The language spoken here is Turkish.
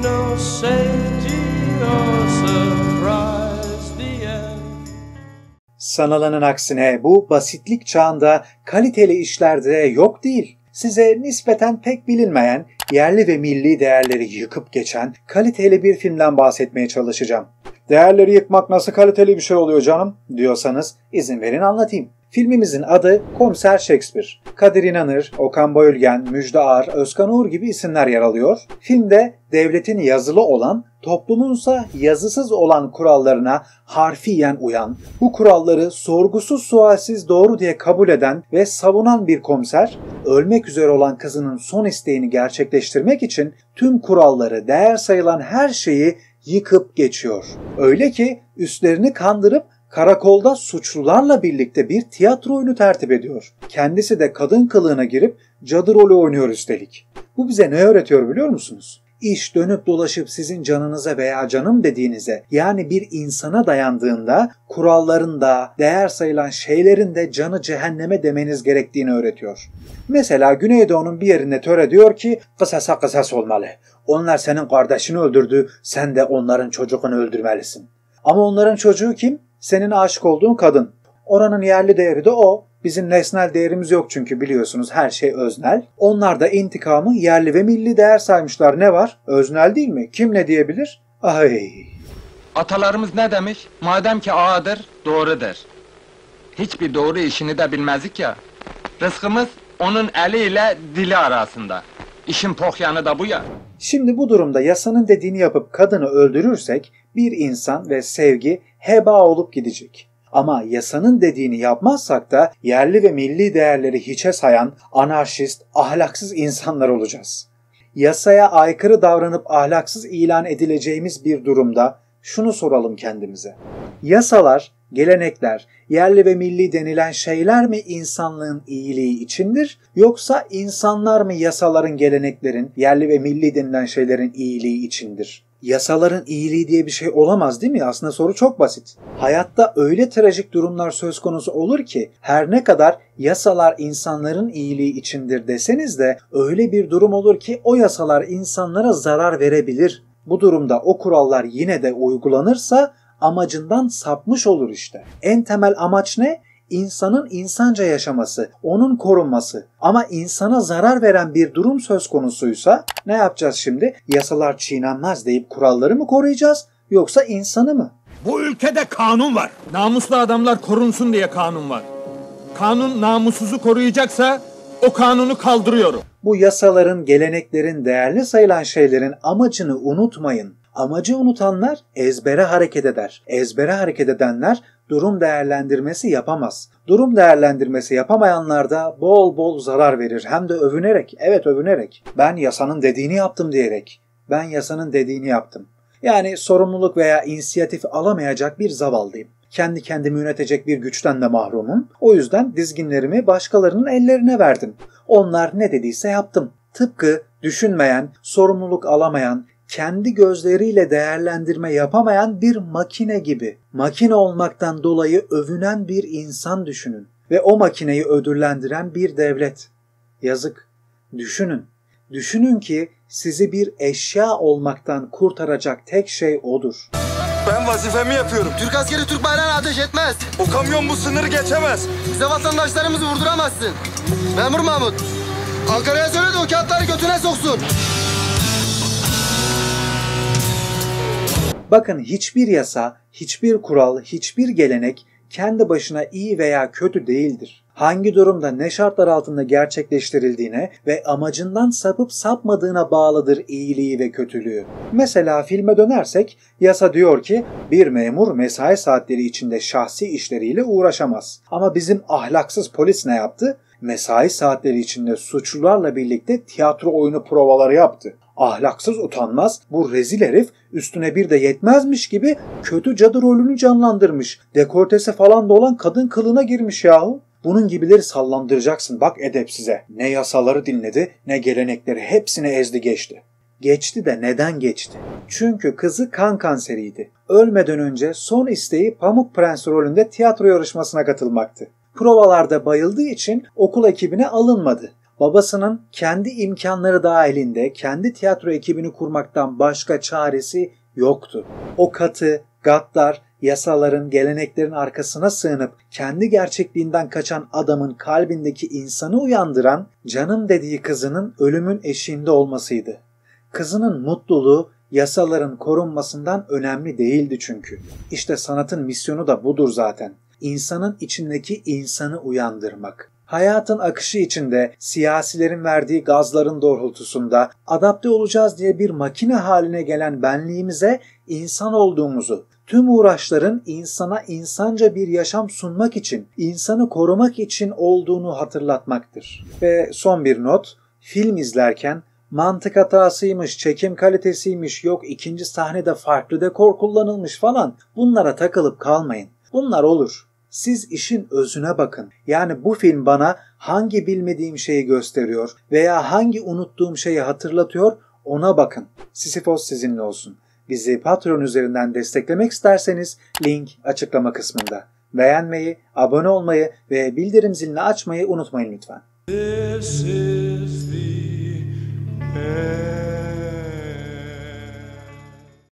no safety or surprise the end. Sanılanın aksine bu basitlik çağında kaliteli işlerde yok değil. Size nispeten pek bilinmeyen, yerli ve milli değerleri yıkıp geçen kaliteli bir filmden bahsetmeye çalışacağım. Değerleri yıkmak nasıl kaliteli bir şey oluyor canım diyorsanız izin verin anlatayım. Filmimizin adı Komiser Shakespeare. Kadir İnanır, Okan Bayülgen, Müjde Ar, Özkan Uğur gibi isimler yer alıyor. Filmde devletin yazılı olan, toplumunsa yazısız olan kurallarına harfiyen uyan, bu kuralları sorgusuz sualsiz doğru diye kabul eden ve savunan bir komiser, ölmek üzere olan kızının son isteğini gerçekleştirmek için tüm kuralları, değer sayılan her şeyi yıkıp geçiyor. Öyle ki üstlerini kandırıp karakolda suçlularla birlikte bir tiyatro oyunu tertip ediyor. Kendisi de kadın kılığına girip cadı rolü oynuyor üstelik. Bu bize ne öğretiyor biliyor musunuz? İş dönüp dolaşıp sizin canınıza veya canım dediğinize, yani bir insana dayandığında kuralların da, değer sayılan şeylerin de canı cehenneme demeniz gerektiğini öğretiyor. Mesela Güneydoğu'nun bir yerinde töre diyor ki kısasa kısas olmalı. Onlar senin kardeşini öldürdü, sen de onların çocuğunu öldürmelisin. Ama onların çocuğu kim? Senin aşık olduğun kadın. Oranın yerli değeri de o. Bizim nesnel değerimiz yok çünkü biliyorsunuz her şey öznel. Onlar da intikamı yerli ve milli değer saymışlar. Ne var? Öznel değil mi? Kim ne diyebilir? Ay. Atalarımız ne demiş? Madem ki A'dır, doğrudur. Hiçbir doğru işini de bilmezdik ya. Rızkımız onun eliyle dili arasında. İşin pohyanı da bu ya. Şimdi bu durumda yasanın dediğini yapıp kadını öldürürsek bir insan ve sevgi heba olup gidecek. Ama yasanın dediğini yapmazsak da yerli ve milli değerleri hiçe sayan anarşist, ahlaksız insanlar olacağız. Yasaya aykırı davranıp ahlaksız ilan edileceğimiz bir durumda şunu soralım kendimize. Yasalar, gelenekler, yerli ve milli denilen şeyler mi insanlığın iyiliği içindir, yoksa insanlar mı yasaların, geleneklerin, yerli ve milli denilen şeylerin iyiliği içindir? Yasaların iyiliği diye bir şey olamaz değil mi? Aslında soru çok basit. Hayatta öyle trajik durumlar söz konusu olur ki her ne kadar yasalar insanların iyiliği içindir deseniz de öyle bir durum olur ki o yasalar insanlara zarar verebilir. Bu durumda o kurallar yine de uygulanırsa amacından sapmış olur işte. En temel amaç ne? İnsanın insanca yaşaması, onun korunması. Ama insana zarar veren bir durum söz konusuysa ne yapacağız şimdi? Yasalar çiğnenmez deyip kuralları mı koruyacağız yoksa insanı mı? Bu ülkede kanun var. Namuslu adamlar korunsun diye kanun var. Kanun namussuzu koruyacaksa o kanunu kaldırıyorum. Bu yasaların, geleneklerin, değerli sayılan şeylerin amacını unutmayın. Amacı unutanlar ezbere hareket eder. Ezbere hareket edenler durum değerlendirmesi yapamaz. Durum değerlendirmesi yapamayanlar da bol bol zarar verir. Hem de övünerek, evet övünerek. Ben yasanın dediğini yaptım diyerek. Ben yasanın dediğini yaptım. Yani sorumluluk veya inisiyatif alamayacak bir zavallıyım. Kendi kendimi yönetecek bir güçten de mahrumum. O yüzden dizginlerimi başkalarının ellerine verdim. Onlar ne dediyse yaptım. Tıpkı düşünmeyen, sorumluluk alamayan, kendi gözleriyle değerlendirme yapamayan bir makine gibi. Makine olmaktan dolayı övünen bir insan düşünün. Ve o makineyi ödüllendiren bir devlet. Yazık. Düşünün. Düşünün ki sizi bir eşya olmaktan kurtaracak tek şey odur. Ben vazifemi yapıyorum. Türk askeri Türk bayrağına ateş etmez. O kamyon bu sınırı geçemez. Bize vatandaşlarımızı vurduramazsın. Memur Mahmut, Ankara'ya söyle de o kağıtları götüne soksun. Bakın hiçbir yasa, hiçbir kural, hiçbir gelenek kendi başına iyi veya kötü değildir. Hangi durumda ne şartlar altında gerçekleştirildiğine ve amacından sapıp sapmadığına bağlıdır iyiliği ve kötülüğü. Mesela filme dönersek yasa diyor ki bir memur mesai saatleri içinde şahsi işleriyle uğraşamaz. Ama bizim ahlaksız polis ne yaptı? Mesai saatleri içinde suçlularla birlikte tiyatro oyunu provaları yaptı. Ahlaksız utanmaz bu rezil herif üstüne bir de yetmezmiş gibi kötü cadı rolünü canlandırmış. Dekoltesi falan da olan kadın kılığına girmiş yahu. Bunun gibileri sallandıracaksın bak edepsize. Ne yasaları dinledi ne gelenekleri hepsini ezdi geçti. Geçti de neden geçti? Çünkü kızı kan kanseriydi. Ölmeden önce son isteği Pamuk Prens rolünde tiyatro yarışmasına katılmaktı. Provalarda bayıldığı için okul ekibine alınmadı. babasının kendi imkanları dahilinde kendi tiyatro ekibini kurmaktan başka çaresi yoktu. O katı, gaddar, yasaların, geleneklerin arkasına sığınıp kendi gerçekliğinden kaçan adamın kalbindeki insanı uyandıran, canım dediği kızının ölümün eşiğinde olmasıydı. Kızının mutluluğu yasaların korunmasından önemli değildi çünkü. İşte sanatın misyonu da budur zaten. İnsanın içindeki insanı uyandırmak. Hayatın akışı içinde, siyasilerin verdiği gazların doğrultusunda adapte olacağız diye bir makine haline gelen benliğimize insan olduğumuzu, tüm uğraşların insana insanca bir yaşam sunmak için, insanı korumak için olduğunu hatırlatmaktır. Ve son bir not, film izlerken mantık hatasıymış, çekim kalitesiymiş, yok ikinci sahnede farklı dekor kullanılmış falan, bunlara takılıp kalmayın. Bunlar olur. Siz işin özüne bakın. Yani bu film bana hangi bilmediğim şeyi gösteriyor veya hangi unuttuğum şeyi hatırlatıyor, ona bakın. Sisyphos sizinle olsun. Bizi Patreon üzerinden desteklemek isterseniz link açıklama kısmında. Beğenmeyi, abone olmayı ve bildirim zilini açmayı unutmayın lütfen. This is the